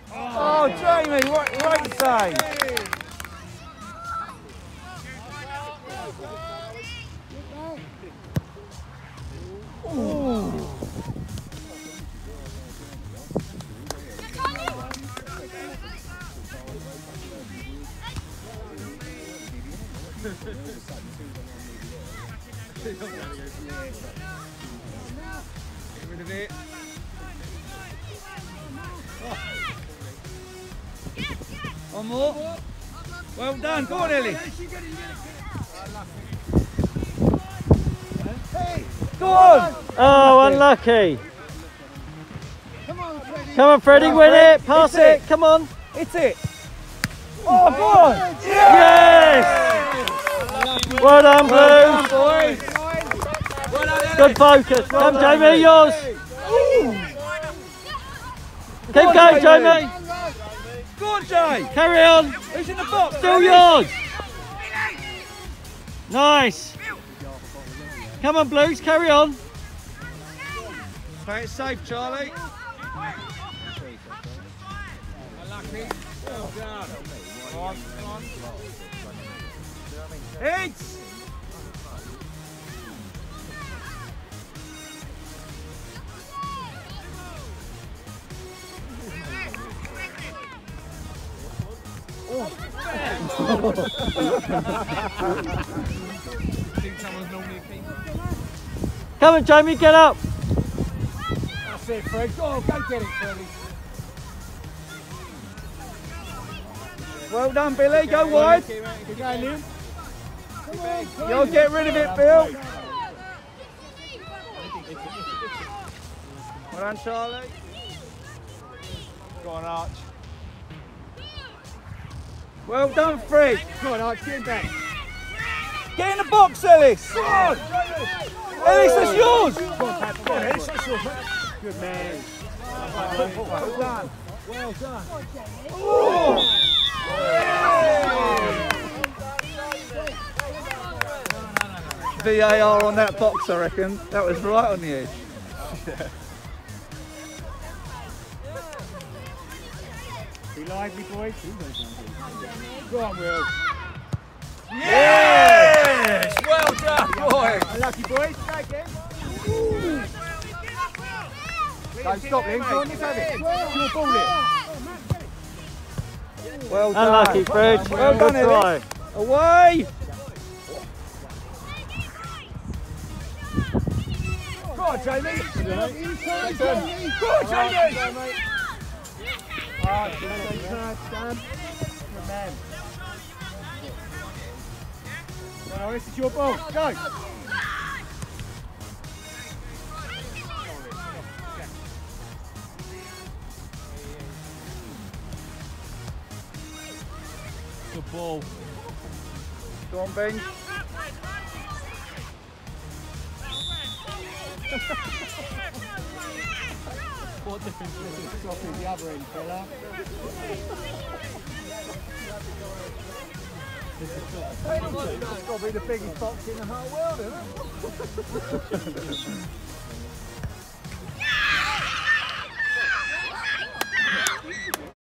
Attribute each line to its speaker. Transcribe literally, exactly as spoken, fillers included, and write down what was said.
Speaker 1: Oh, Jamie, what great save. Ooh. Get rid of it. Oh. One more. Well done. Go on, Ellie. Go on.
Speaker 2: Oh, unlucky.
Speaker 3: Come on, Freddie.
Speaker 2: Come on, Freddie, win it. Pass
Speaker 1: Hit
Speaker 2: it.
Speaker 1: it.
Speaker 2: Come on.
Speaker 1: It's it. Oh, go on.
Speaker 2: Yes. Well done,
Speaker 1: Well done,
Speaker 2: Blues.
Speaker 1: boys.
Speaker 2: Good focus. Come, Jamie, yours. Keep
Speaker 1: on,
Speaker 2: going,
Speaker 1: Jamie.
Speaker 2: Jamie.
Speaker 1: Go on, Jay.
Speaker 2: Carry on.
Speaker 1: Who's in the box?
Speaker 2: Still yours. Nice. Come on, Blues, carry on.
Speaker 1: Play it safe, Charlie. Unlucky. Well done. Come on, come on. Heads.
Speaker 2: Come on, Jamie, get up.
Speaker 1: That's it, Fred. Go on, go get it, Freddie. Well done, Billy. Go wide.
Speaker 3: Keep going, Liam.
Speaker 1: You'll get rid of it, Bill. Well done, Charlie. Go on, Arch. Well done, Fred.
Speaker 3: Go on, Arch, get him back.
Speaker 1: Get in the box, Ellis. Go on. Ellis, that's yours.
Speaker 3: Go on, Pat. Go on, Ellis, that's yours. Good man.
Speaker 1: Well done.
Speaker 3: Well done.
Speaker 1: Oh. V A R on that box, I reckon. That was right on the edge.
Speaker 3: Be lively, boys. Go on, Will.
Speaker 1: Yes! Well done, boys.
Speaker 3: Unlucky, boys. Go again. Don't stop, Liam. Go on, let's have it. It's your ball, Liam.
Speaker 1: Well done.
Speaker 2: Unlucky, Fred.
Speaker 1: Well
Speaker 2: Good
Speaker 1: done,
Speaker 2: try.
Speaker 1: Ellis. Away!
Speaker 3: Go on, Jamie. Inside, Jamie.
Speaker 1: Go on, Jamie!
Speaker 3: Alright, inside, stand. Good man. Well, this is your ball. Go.
Speaker 2: Good ball.
Speaker 1: Go on, Ben.
Speaker 3: What difference does it stop at the other end, fella? It's got to be the biggest box in the whole world, isn't it?